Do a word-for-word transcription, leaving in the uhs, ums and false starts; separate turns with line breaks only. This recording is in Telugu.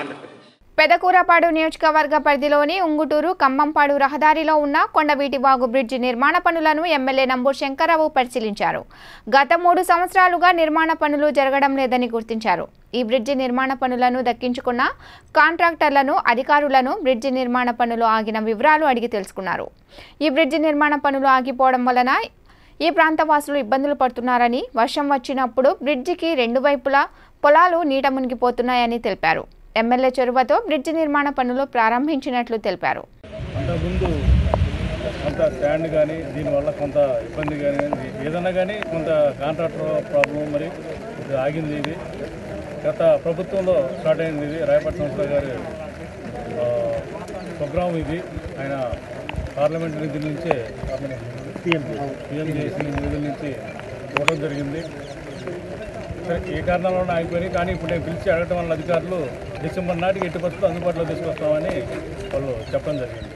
ఆంధ్రప్రదేశ్.
పెదకూరపాడు నియోజకవర్గ పరిధిలోని ఉంగుటూరు ఖమ్మంపాడు రహదారిలో ఉన్న కొండవీటివాగు బ్రిడ్జి నిర్మాణ పనులను ఎమ్మెల్యే నంబూరు శంకర్రావు పరిశీలించారు. గత మూడు సంవత్సరాలుగా నిర్మాణ పనులు జరగడం లేదని గుర్తించారు. ఈ బ్రిడ్జి నిర్మాణ పనులను దక్కించుకున్న కాంట్రాక్టర్లను, అధికారులను బ్రిడ్జి నిర్మాణ పనులు ఆగిన వివరాలు అడిగి తెలుసుకున్నారు. ఈ బ్రిడ్జి నిర్మాణ పనులు ఆగిపోవడం వలన ఈ ప్రాంతవాసులు ఇబ్బందులు పడుతున్నారని, వర్షం వచ్చినప్పుడు బ్రిడ్జికి రెండు వైపులా పొలాలు నీట మునిగిపోతున్నాయని తెలిపారు. ఎమ్మెల్యే చొరవతో బ్రిడ్జి నిర్మాణ పనులు ప్రారంభించినట్లు తెలిపారు.
అంతకుముందు కొంత స్టాండ్ కానీ దీనివల్ల కొంత ఇబ్బంది కానీ ఏదన్నా కానీ కొంత కాంట్రాక్టర్ ప్రాబ్లం మరి ఇది ఆగింది. ఇది గత ప్రభుత్వంలో స్టార్ట్ అయింది. ఇది రాయపట్నం సంస్థ గారి ప్రోగ్రాం. ఇది ఆయన పార్లమెంట్ నిధుల నుంచే పిఎంజేసీ నిధుల నుంచి ఇవ్వడం జరిగింది. ఏ కారణాల వల్ల ఆగిపోయినాయి. కానీ ఇప్పుడు నేను పిలిచి అడగటం వల్ల అధికారులు డిసెంబర్ నాటికి ఎట్టి పరిస్థితుల్లో అందుబాటులో తీసుకొస్తామని వాళ్ళు చెప్పడం జరిగింది.